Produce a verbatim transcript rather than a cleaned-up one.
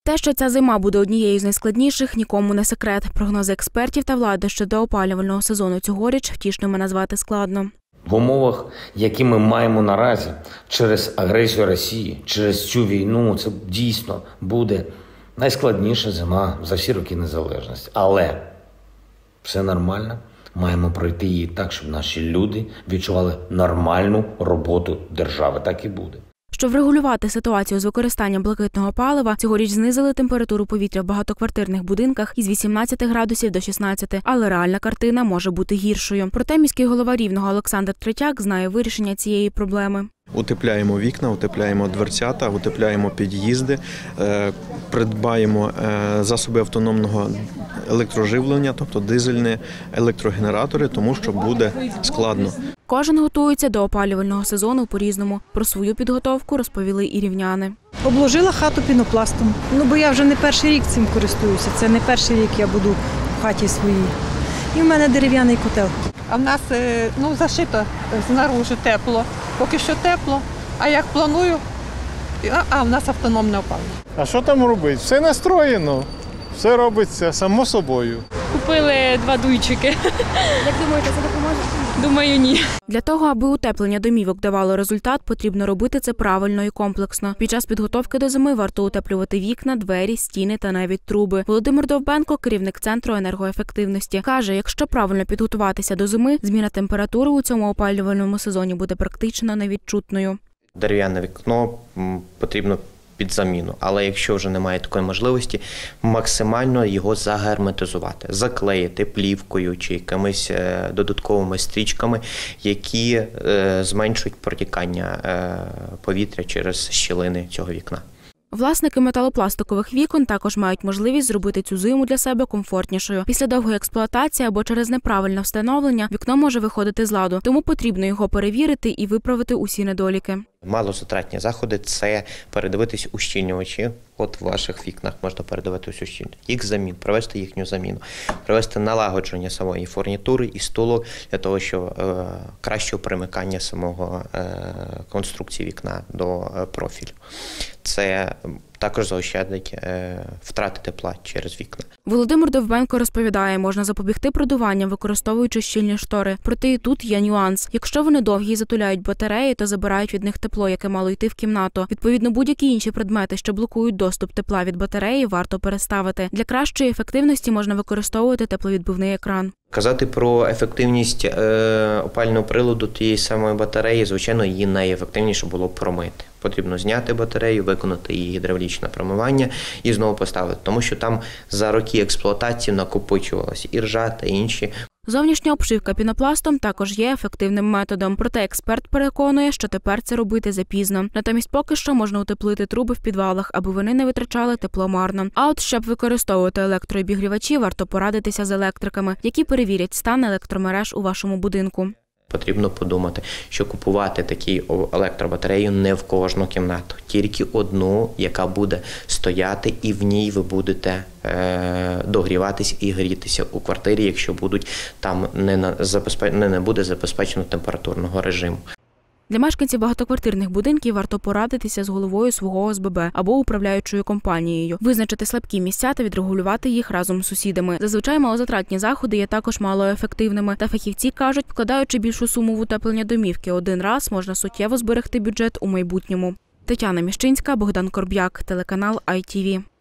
Те, що ця зима буде однією з найскладніших, нікому не секрет. Прогнози експертів та влади щодо опалювального сезону цьогоріч втішними назвати складно. В умовах, які ми маємо наразі, через агресію Росії, через цю війну, це дійсно буде найскладніша зима за всі роки незалежності. Але все нормально. Маємо пройти її так, щоб наші люди відчували нормальну роботу держави. Так і буде. Щоб врегулювати ситуацію з використанням блакитного палива, цьогоріч знизили температуру повітря в багатоквартирних будинках із вісімнадцяти градусів до шістнадцяти, але реальна картина може бути гіршою. Проте міський голова Рівного Олександр Третяк знає вирішення цієї проблеми. Утепляємо вікна, утепляємо дверцята, утепляємо під'їзди, придбаємо засоби автономного електроживлення, тобто дизельні електрогенератори, тому що буде складно. Кожен готується до опалювального сезону по-різному. Про свою підготовку розповіли і рівняни. Обложила хату пінопластом. Ну, бо я вже не перший рік цим користуюся. Це не перший рік я буду в хаті своїй. І в мене дерев'яний котел. А в нас ну, зашито знаружи тепло. Поки що тепло. А як планую, а в нас автономне опалення. А що там робити? Все настроєно. Все робиться само собою. Купили два дуйчики. Як думаєте, це допоможе? Думаю, ні. Для того, аби утеплення домівок давало результат, потрібно робити це правильно і комплексно. Під час підготовки до зими варто утеплювати вікна, двері, стіни та навіть труби. Володимир Довбенко, керівник Центру енергоефективності, каже, якщо правильно підготуватися до зими, зміна температури у цьому опалювальному сезоні буде практично невідчутною. Дерев'яне вікно потрібно під заміну. Але якщо вже немає такої можливості, максимально його загерметизувати, заклеїти плівкою чи якимись додатковими стрічками, які зменшують протікання повітря через щілини цього вікна. Власники металопластикових вікон також мають можливість зробити цю зиму для себе комфортнішою. Після довгої експлуатації або через неправильне встановлення вікно може виходити з ладу, тому потрібно його перевірити і виправити усі недоліки. Малозатратні заходи – це передивитись ущільнювачі. От в ваших вікнах можна передивитись ущільнювачі. Їх замін, провести їхню заміну, провести налагодження самої фурнітури і столу для того, щоб е, кращого примикання самого е, конструкції вікна до е, профілю. Це також заощадить е, втрати тепла через вікна. Володимир Довбенко розповідає, можна запобігти продуванням, використовуючи щільні штори. Проте і тут є нюанс. Якщо вони довгі і затуляють батареї, то забирають від них тепло, яке мало йти в кімнату. Відповідно, будь-які інші предмети, що блокують доступ тепла від батареї, варто переставити. Для кращої ефективності можна використовувати тепловідбивний екран. Казати про ефективність е, опалювального приладу тієї самої батареї, звичайно, її найефективніше було промити. Потрібно зняти батарею, виконати її гідравлічне промивання і знову поставити, тому що там за роки експлуатації накопичувалася і ржа та інші. Зовнішня обшивка пінопластом також є ефективним методом, проте експерт переконує, що тепер це робити запізно. Натомість поки що можна утеплити труби в підвалах, аби вони не витрачали тепло марно. А от щоб використовувати електрообігрівачі, варто порадитися з електриками, які перевірять стан електромереж у вашому будинку. Потрібно подумати, що купувати такі електробатарею не в кожну кімнату, тільки одну, яка буде стояти, і в ній ви будете е, догріватись і грітися у квартирі, якщо будуть там не, на, забезпеч... не, не буде забезпечено температурного режиму. Для мешканців багатоквартирних будинків варто порадитися з головою свого О С Б Б або управляючою компанією, визначити слабкі місця та відрегулювати їх разом з сусідами. Зазвичай малозатратні заходи є також малоефективними, та фахівці кажуть, вкладаючи більшу суму в утеплення домівки один раз, можна суттєво зберегти бюджет у майбутньому. Тетяна Міщинська, Богдан Корб'як, телеканал Ай Ті Ві.